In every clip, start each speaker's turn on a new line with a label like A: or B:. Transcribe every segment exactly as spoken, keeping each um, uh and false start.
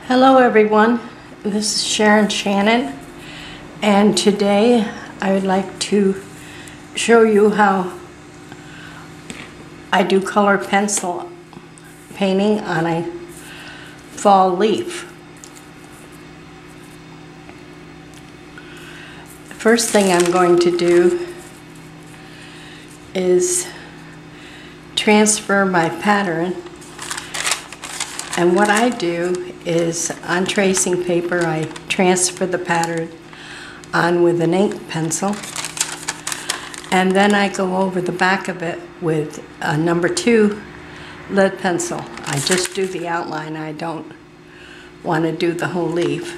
A: Hello everyone, this is Sharon Shannon, and today I would like to show you how I do color pencil painting on a fall leaf. The first thing I'm going to do is transfer my pattern, and what I do is on tracing paper I transfer the pattern on with an ink pencil, and then I go over the back of it with a number two lead pencil. I just do the outline, I don't want to do the whole leaf,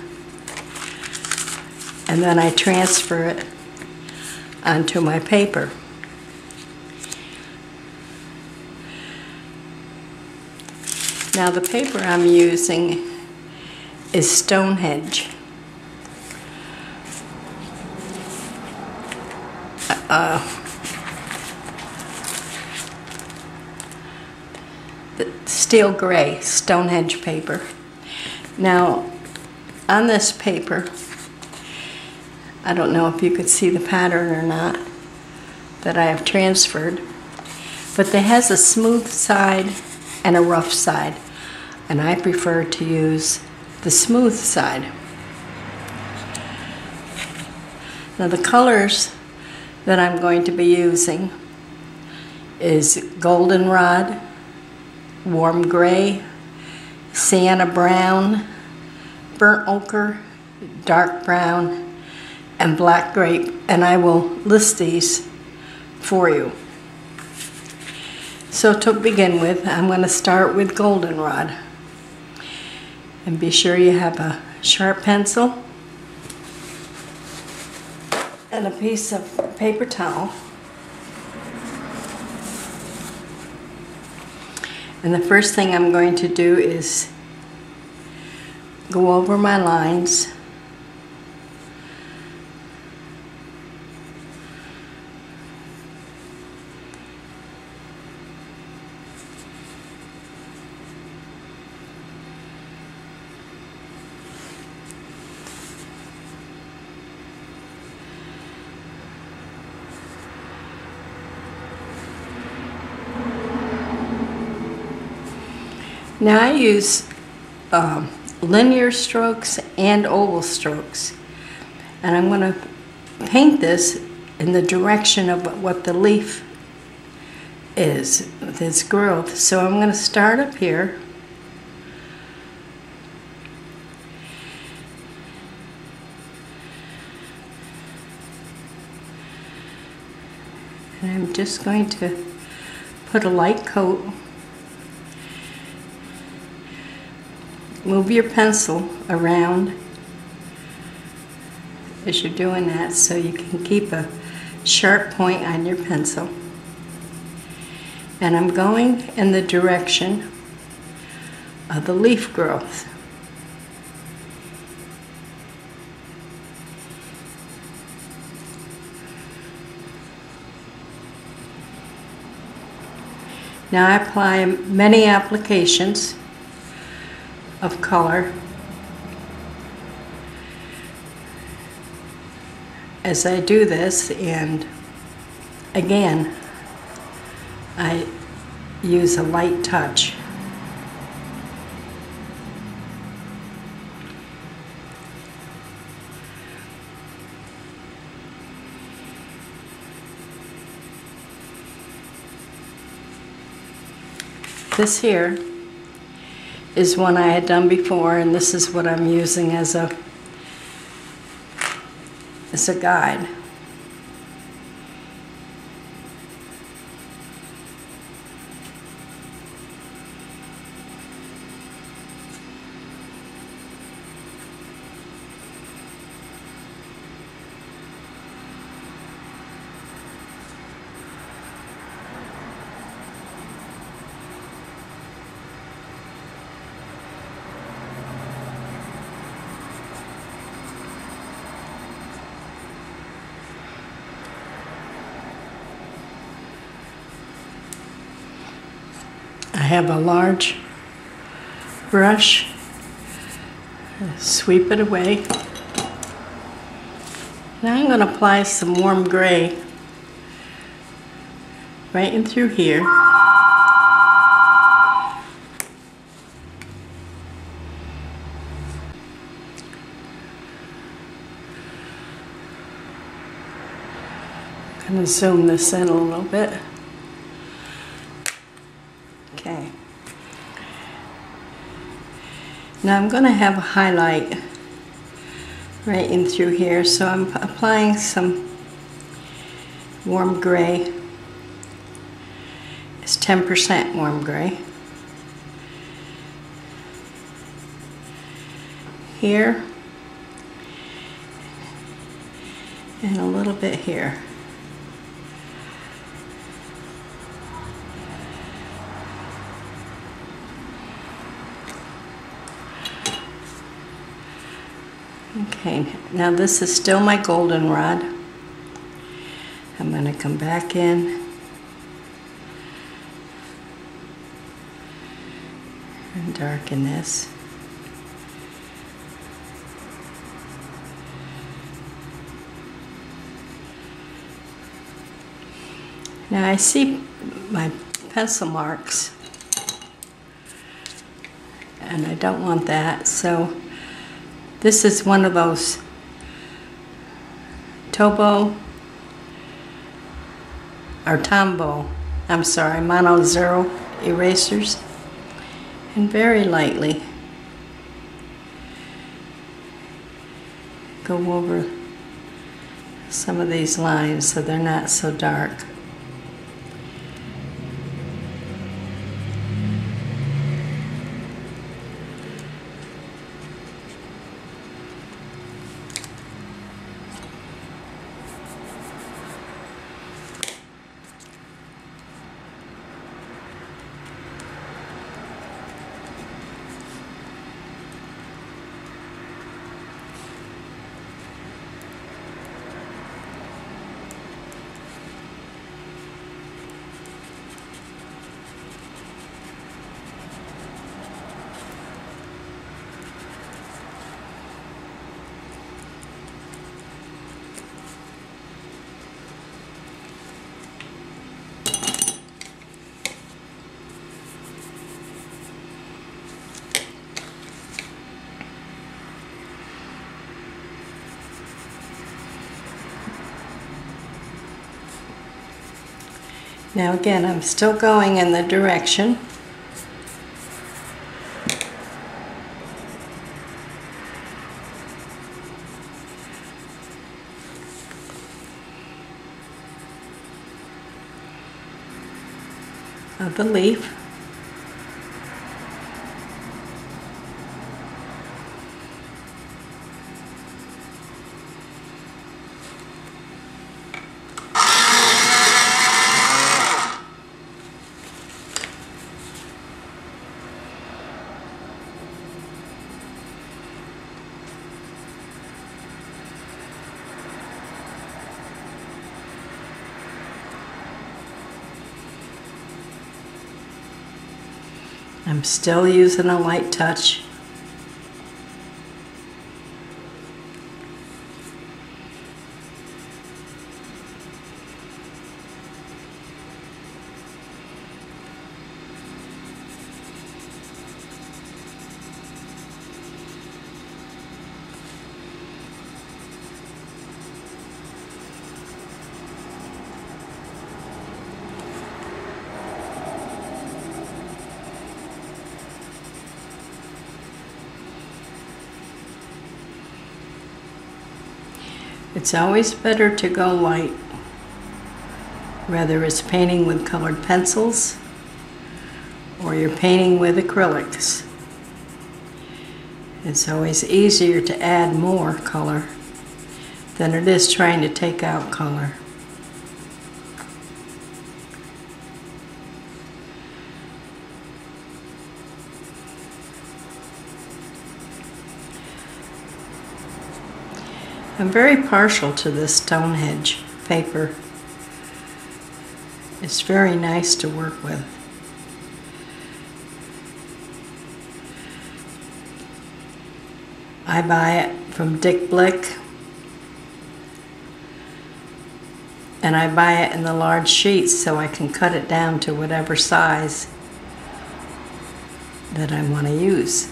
A: and then I transfer it onto my paper. Now the paper I'm using is Stonehenge. Uh, the steel gray Stonehenge paper. Now on this paper, I don't know if you could see the pattern or not that I have transferred, but it has a smooth side and a rough side, and I prefer to use the smooth side. Now the colors that I'm going to be using is goldenrod, warm gray, sienna brown, burnt ochre, dark brown, and black grape, and I will list these for you. So to begin with, I'm going to start with goldenrod. And be sure you have a sharp pencil and a piece of paper towel. And the first thing I'm going to do is go over my lines. Now I use um, linear strokes and oval strokes, and I'm going to paint this in the direction of what the leaf is with its growth. So I'm going to start up here, and I'm just going to put a light coat. Move your pencil around as you're doing that so you can keep a sharp point on your pencil. And I'm going in the direction of the leaf growth. Now I apply many applications of color as I do this, and again I use a light touch. This here is one I had done before, and this is what I'm using as a as a guide. I have a large brush Sweep it away. Now I'm going to apply some warm gray right in through here. I'm going to zoom this in a little bit. Okay. Now I'm going to have a highlight right in through here, so I'm applying some warm gray. It's ten percent warm gray. Here and a little bit here. Okay, now this is still my goldenrod. I'm going to come back in and darken this. Now I see my pencil marks and I don't want that, so this is one of those Tobo or Tombow, I'm sorry, Mono Zero erasers, and very lightly go over some of these lines so they're not so dark. Now again, I'm still going in the direction of the leaf. I'm still using a light touch. It's always better to go light, whether it's painting with colored pencils or you're painting with acrylics. It's always easier to add more color than it is trying to take out color. I'm very partial to this Stonehenge paper. It's very nice to work with. I buy it from Dick Blick, and I buy it in the large sheets so I can cut it down to whatever size that I want to use.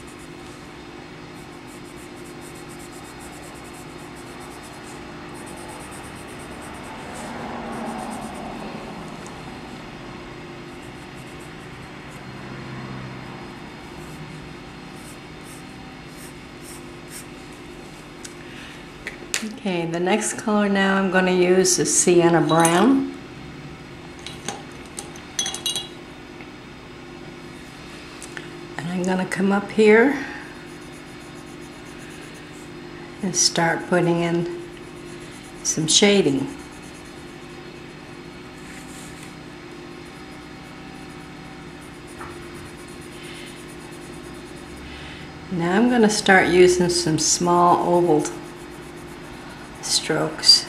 A: Okay, the next color now I'm going to use is Sienna Brown. And I'm going to come up here and start putting in some shading. Now I'm going to start using some small oval strokes.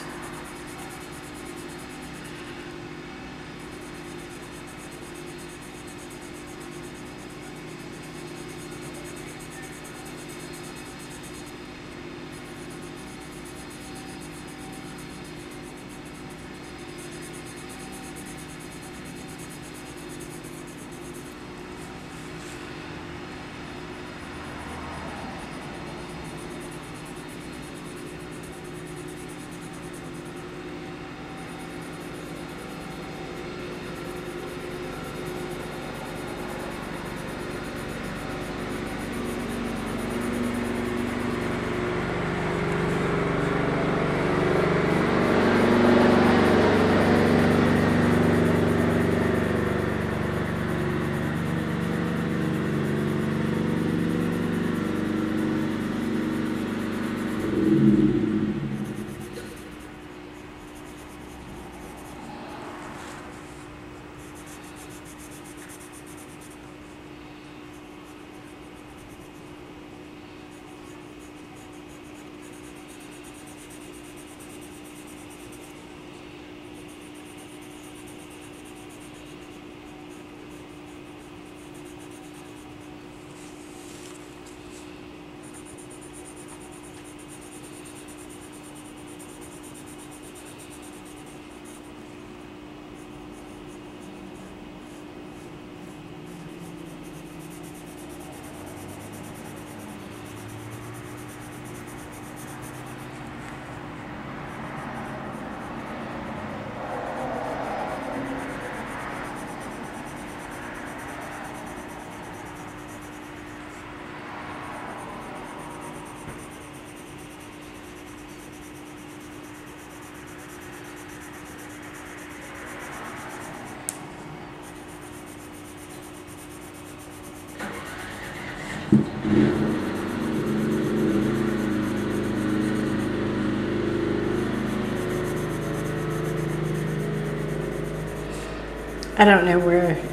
A: I don't know where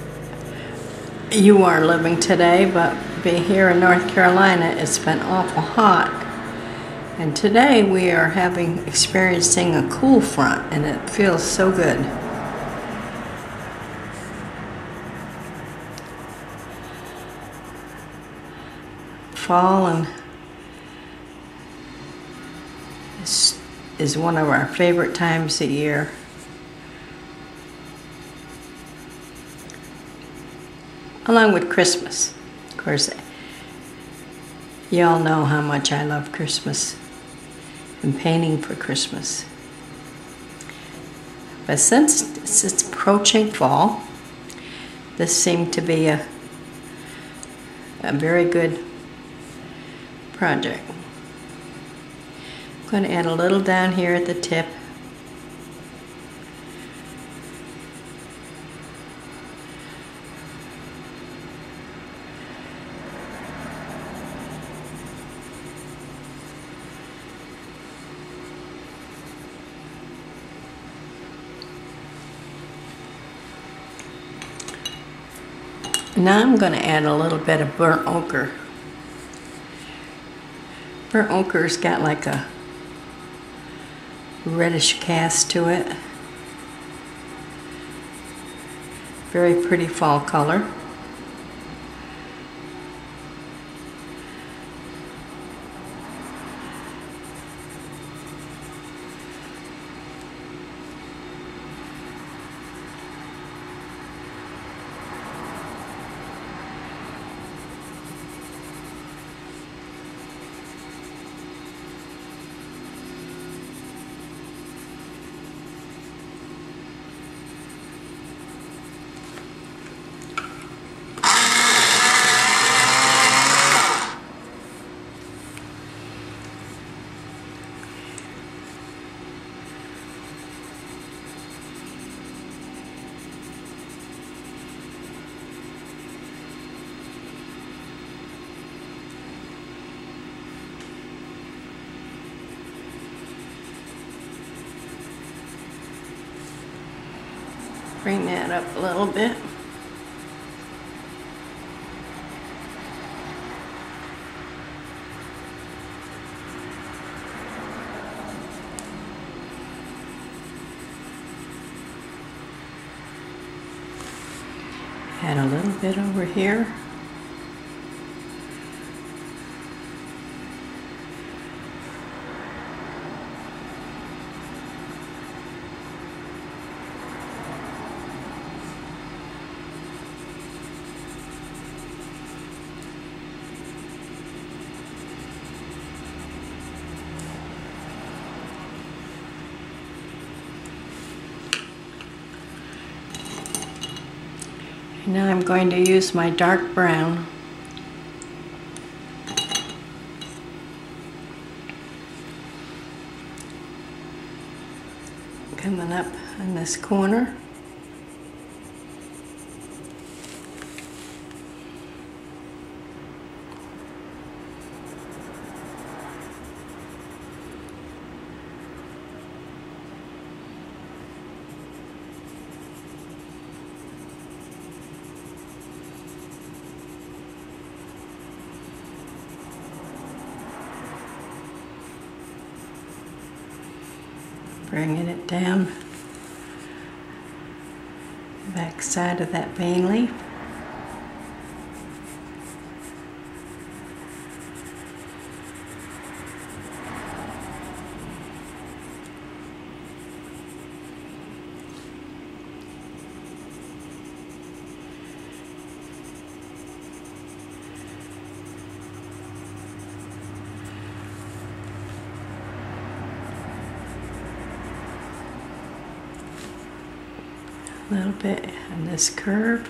A: you are living today, but be here in North Carolina, it's been awful hot. And today we are having experiencing a cool front, and it feels so good. Fall and is, is one of our favorite times of year. Along with Christmas. Of course, you all know how much I love Christmas and painting for Christmas. But since it's approaching fall, this seemed to be a, a very good project. I'm going to add a little down here at the tip. Now I'm going to add a little bit of burnt ochre. Burnt ochre's got like a reddish cast to it. Very pretty fall color. bring that up a little bit. Add a little bit over here. Now I'm going to use my dark brown. Coming up in this corner. Bringing it down the back side of that vane leaf. A little bit in this curve.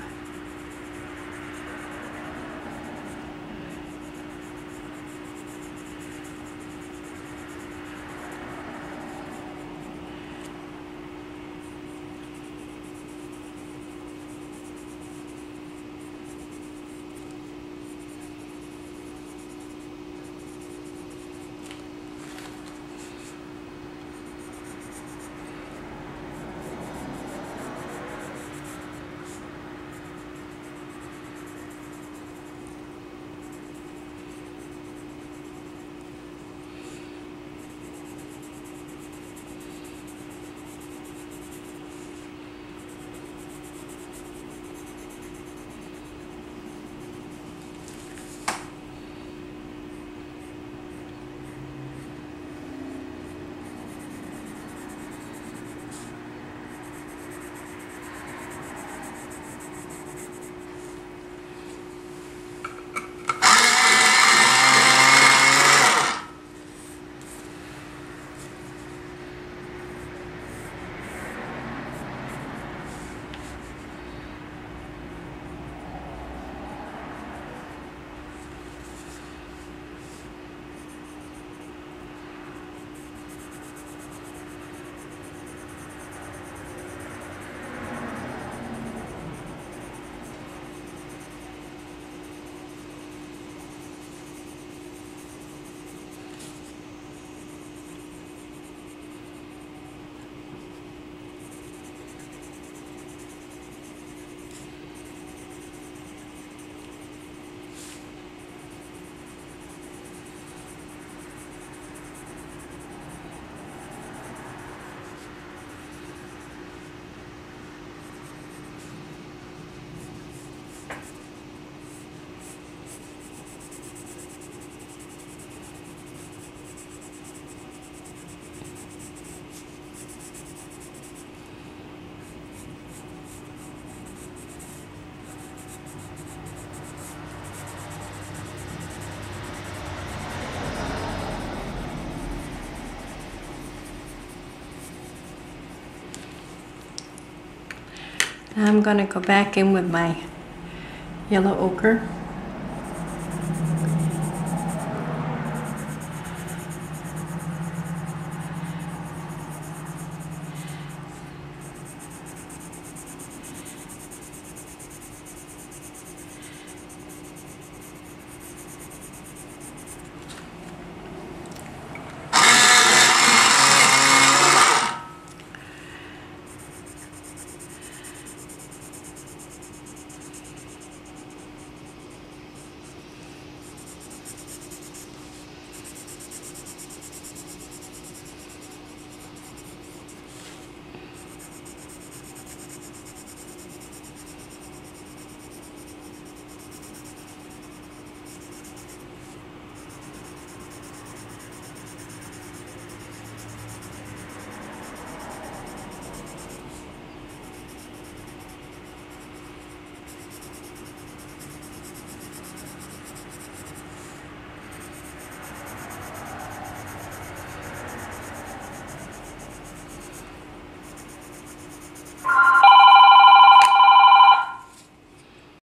A: I'm going to go back in with my yellow ochre.